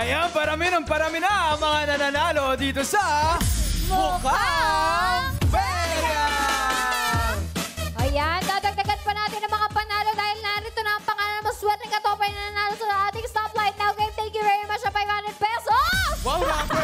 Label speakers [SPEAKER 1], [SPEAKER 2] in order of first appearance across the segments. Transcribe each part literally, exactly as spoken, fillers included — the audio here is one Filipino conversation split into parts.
[SPEAKER 1] Ayan, parami ng parami na ang mga nananalo dito sa Mukhang Pera!
[SPEAKER 2] Ayan, dadagdagan pa natin ang mga panalo dahil narito na ang pangalan ng maswerte ng katopay na nanalo sa ating stoplight now game. Thank you very much sa five hundred pesos!
[SPEAKER 1] Wow, number!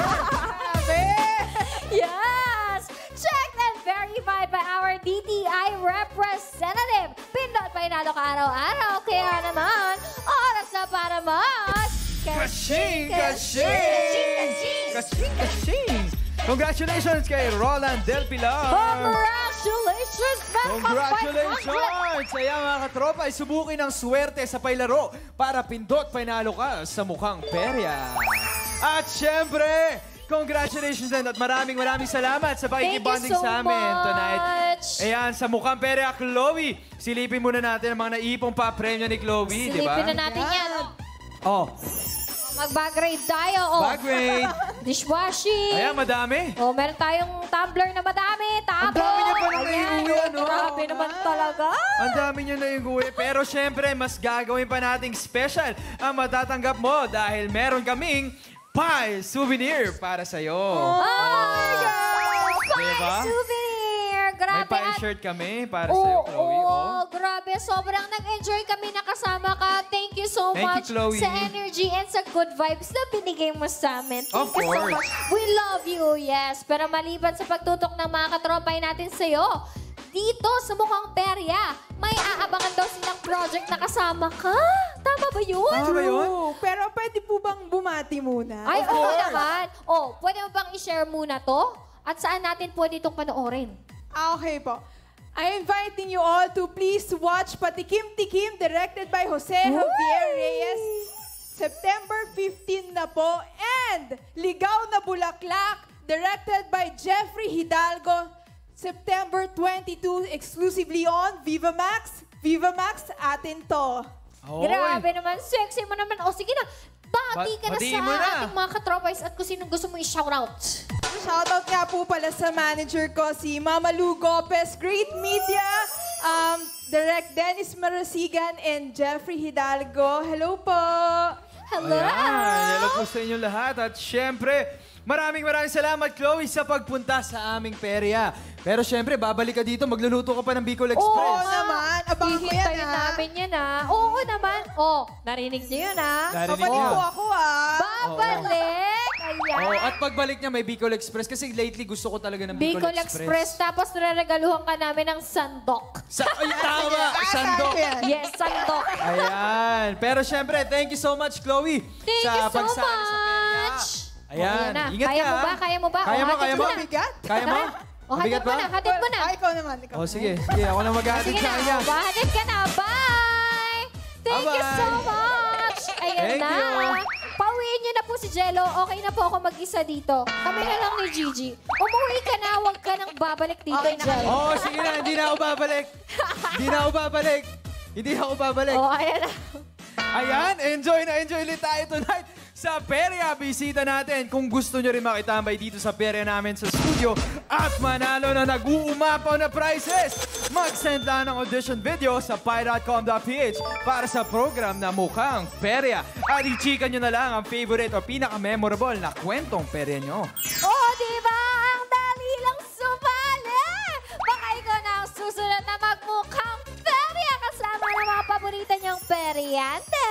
[SPEAKER 2] Yes! Checked and verified by our D T I representative. Pindot pa inalo ka araw-araw. Kaya naman, oras na para mag...
[SPEAKER 1] Kashing! Kashing! Kashing! Kashing! Congratulations kay Roland Del Pilar!
[SPEAKER 2] Congratulations!
[SPEAKER 1] Congratulations! Ayan mga katropa, ay subukin ang swerte sa pailaro para pindot painalo ka sa Mukhang Perya. At syempre, congratulations din at maraming maraming salamat sa pakikibonding
[SPEAKER 2] so
[SPEAKER 1] sa amin
[SPEAKER 2] much.
[SPEAKER 1] tonight. Ayan, sa Mukhang Perya, Chloe, silipin muna natin ang mga naipong pa-premyo ni Chloe, di ba?
[SPEAKER 2] Silipin na natin yan.
[SPEAKER 1] Oh,
[SPEAKER 2] Mag-bag-grade tayo. Oh.
[SPEAKER 1] bag-grade.
[SPEAKER 2] Dishwashing.
[SPEAKER 1] Ayan, madami.
[SPEAKER 2] Oh, meron tayong tumbler na madami. Tapos,
[SPEAKER 1] Ang dami niya pa nang
[SPEAKER 2] ayan,
[SPEAKER 1] naiuwi, no?
[SPEAKER 2] Grabe naman talaga.
[SPEAKER 1] Ang dami niyo na yung guwi. Pero syempre, mas gagawin pa nating special ang matatanggap mo dahil meron kaming pie souvenir para sa'yo.
[SPEAKER 2] Oh, my God!
[SPEAKER 1] Diba?
[SPEAKER 2] Pie souvenir!
[SPEAKER 1] May
[SPEAKER 2] Grabe.
[SPEAKER 1] pie
[SPEAKER 2] at-
[SPEAKER 1] shirt kami para
[SPEAKER 2] Oo,
[SPEAKER 1] sa'yo, Chloe.
[SPEAKER 2] oo,
[SPEAKER 1] Oh.
[SPEAKER 2] grabe. Sobrang nag-enjoy kami nakasama ka. Thank you so
[SPEAKER 1] Thank you,
[SPEAKER 2] much
[SPEAKER 1] Chloe.
[SPEAKER 2] sa energy and sa good vibes na binigay mo sa amin. Thank
[SPEAKER 1] Of
[SPEAKER 2] you so
[SPEAKER 1] course.
[SPEAKER 2] much. We love you, yes. Pero maliban sa pagtutok ng mga katropay natin sa'yo, dito sa Mukhang Perya, may aabangan daw silang project na kasama ka. Tama ba yun?
[SPEAKER 1] Tama ba yun?
[SPEAKER 3] True. Pero pwede po bang bumati muna?
[SPEAKER 2] Ay,
[SPEAKER 1] Of
[SPEAKER 2] oo
[SPEAKER 1] course.
[SPEAKER 2] naman. Oh, pwede mo bang i-share muna to? At saan natin pwede itong panoorin?
[SPEAKER 3] Ah, okay po. I'm inviting you all to please watch Patikim Tikim, directed by Jose Javier Reyes. September fifteenth na po. And Ligaw na Bulaklak, directed by Jeffrey Hidalgo. September twenty-second, exclusively on Viva Max. Viva Max, atin to.
[SPEAKER 1] Oy.
[SPEAKER 2] Grabe naman, sexy mo naman. O sige na, bati ka na
[SPEAKER 1] Ba-
[SPEAKER 2] sa
[SPEAKER 1] batiin mo na.
[SPEAKER 2] ating mga katropais at kung sino gusto mo i-shoutout.
[SPEAKER 3] Shoutout nga po pala sa manager ko, si Mama Lou Gopez, Great Media, um, Direct Dennis Marasigan, and Jeffrey Hidalgo. Hello po!
[SPEAKER 2] Hello!
[SPEAKER 1] Ayan, hello po sa inyo lahat. At syempre, maraming maraming salamat, Chloe, sa pagpunta sa aming perya. Pero syempre, babalik ka dito, magluluto ka pa ng Bicol
[SPEAKER 3] Oo
[SPEAKER 1] Express.
[SPEAKER 3] naman, abangan ko yan
[SPEAKER 2] Hihintayin
[SPEAKER 3] ha.
[SPEAKER 2] namin yan ah. Oo naman. Oh, narinig niyo yun ah.
[SPEAKER 1] Narinig
[SPEAKER 3] Babalik
[SPEAKER 1] niyo.
[SPEAKER 3] po ako ah.
[SPEAKER 2] Babalik! Ayan.
[SPEAKER 1] Oh, at pagbalik niya, may Bicol Express. Kasi lately, gusto ko talaga ng Bicol,
[SPEAKER 2] Bicol Express. Tapos reregaluhan ka namin ng sandok.
[SPEAKER 1] Sa, ay, tama!
[SPEAKER 3] Ah,
[SPEAKER 1] Sandok!
[SPEAKER 3] sabi yan.
[SPEAKER 2] Yes, sandok.
[SPEAKER 1] Ayan. Pero syempre, thank you so much, Chloe.
[SPEAKER 2] Thank
[SPEAKER 1] sa
[SPEAKER 2] you so
[SPEAKER 1] pagsali sa perya.
[SPEAKER 2] much.
[SPEAKER 1] Ayan.
[SPEAKER 2] na.
[SPEAKER 1] Ingat
[SPEAKER 2] Kaya
[SPEAKER 1] ka.
[SPEAKER 2] mo
[SPEAKER 1] ah.
[SPEAKER 2] ba? Kaya mo ba?
[SPEAKER 1] Kaya
[SPEAKER 2] O,
[SPEAKER 1] mo,
[SPEAKER 2] hatid
[SPEAKER 1] kaya
[SPEAKER 2] ko
[SPEAKER 1] mo.
[SPEAKER 2] na.
[SPEAKER 3] Mabigat?
[SPEAKER 1] Kaya mo?
[SPEAKER 2] O, hatid
[SPEAKER 1] Mabigat
[SPEAKER 2] mo
[SPEAKER 1] ba?
[SPEAKER 2] na. Hatid mo na.
[SPEAKER 3] Ah, ikaw naman. Ikaw.
[SPEAKER 1] Oh, sige. Sige, ako na mag-aatid
[SPEAKER 2] Sige
[SPEAKER 1] sa
[SPEAKER 2] na.
[SPEAKER 1] kanya.
[SPEAKER 2] O, hatid ka na. Bye! Thank you
[SPEAKER 1] Bye-bye.
[SPEAKER 2] so much. Ayan
[SPEAKER 1] Thank
[SPEAKER 2] na.
[SPEAKER 1] you.
[SPEAKER 2] Pauwiin niyo na po si Jello. Okay na po ako mag-isa dito. Kami na lang ni Gigi. Umuwi ka na. Huwag ka nang babalik dito,
[SPEAKER 3] Okay na.
[SPEAKER 2] Jello.
[SPEAKER 1] Oh, sige na. Hindi na ako babalik. Hindi na ako babalik. Hindi na ako babalik.
[SPEAKER 2] Oh, ayan na.
[SPEAKER 1] Ayan, enjoy na enjoy ulit tayo tonight sa perya. Bisita natin. Kung gusto nyo rin makitambay dito sa perya namin sa studio at manalo na nag-uumapaw na prizes, mag-send lang ng audition video sa pie dot com dot p h para sa program na Mukhang Perya. At i-chika nyo na lang ang favorite o pinaka-memorable na kwentong perya nyo.
[SPEAKER 2] Oh, di ba? Ang dali lang sumali! Baka ikaw na ang susunod na magmukhang perya kasama ng mga paborito niyong peryante.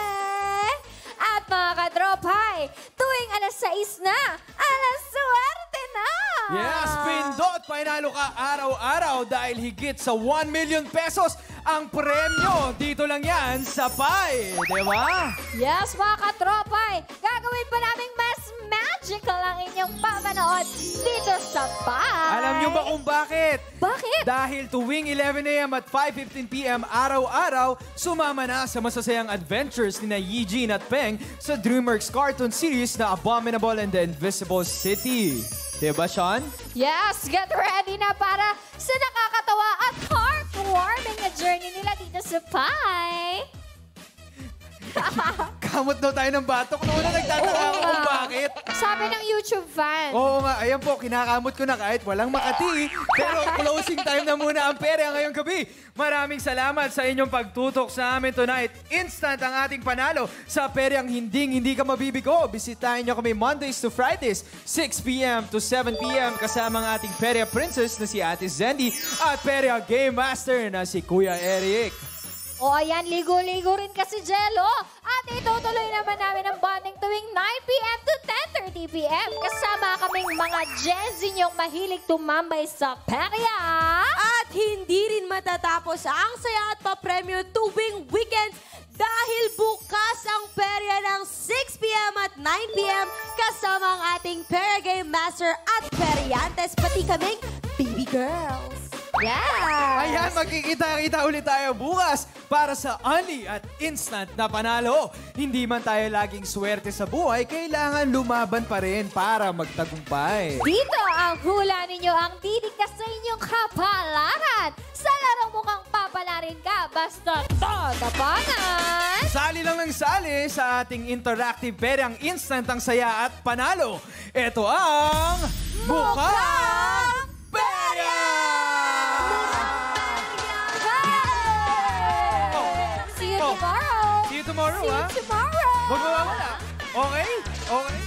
[SPEAKER 2] At mga kadropay, tuwing alas sais na, alas suwerte na!
[SPEAKER 1] Yes, pindot! Painalo ka araw-araw dahil higit sa one million pesos ang premyo. Dito lang yan sa Pi, di ba?
[SPEAKER 2] Yes, mga katropay, gagawin pa namin mas magical ang inyong papanood dito sa Pi.
[SPEAKER 1] Alam nyo ba kung bakit?
[SPEAKER 2] Bakit?
[SPEAKER 1] Dahil tuwing eleven a m at five fifteen p m araw-araw, sumama na sa masasayang adventures ni na Eugene at Peng sa DreamWorks cartoon series na Abominable and the Invisible City. Diba, Sean?
[SPEAKER 2] Yes, get ready na para sa nakakatawa at heartwarming na journey nila dito sa Pi.
[SPEAKER 1] nakakamot daw tayo ng batok. Noon na nagtataka ako kung bakit.
[SPEAKER 2] Sabi ng YouTube fan.
[SPEAKER 1] Oo nga, ayan po, kinakamot ko na kahit walang Makati. Pero closing time na muna ang perya ngayong gabi. Maraming salamat sa inyong pagtutok sa amin tonight. Instant ang ating panalo sa peryang hinding hindi ka mabibigo. Bisitahin nyo kami Mondays to Fridays, six p m to seven p m kasama ang ating perya princess na si Ate Zendy at perya game master na si Kuya Eric.
[SPEAKER 2] O ayan, ligo-ligo rin kasi Jello. At itutuloy naman namin ang bonding tuwing nine p m to ten thirty p m Kasama kaming mga Gen Z nyong mahilig tumambay sa perya.
[SPEAKER 4] At hindi rin matatapos ang saya at papremyo tuwing weekend dahil bukas ang perya ng six p m at nine p m kasama ang ating Perya Game Master at Peryantes, pati kaming baby girls.
[SPEAKER 2] Yes!
[SPEAKER 1] Ayan, magkikita-kita ulit tayo bukas para sa only at instant na panalo. Hindi man tayo laging swerte sa buhay, kailangan lumaban pa rin para magtagumpay.
[SPEAKER 2] Dito ang hula ninyo ang didikas sa inyong kapalaran. Sa larong mukhang papalarin ka, basta tatapangan.
[SPEAKER 1] Sali lang ng sali sa ating interactive peryang instant ang saya at panalo. Ito ang Mukhang Perya!
[SPEAKER 2] See you tomorrow.
[SPEAKER 1] See you tomorrow,
[SPEAKER 2] See
[SPEAKER 1] ha?
[SPEAKER 2] you tomorrow.
[SPEAKER 1] Huwag mawawala. Okay? Okay?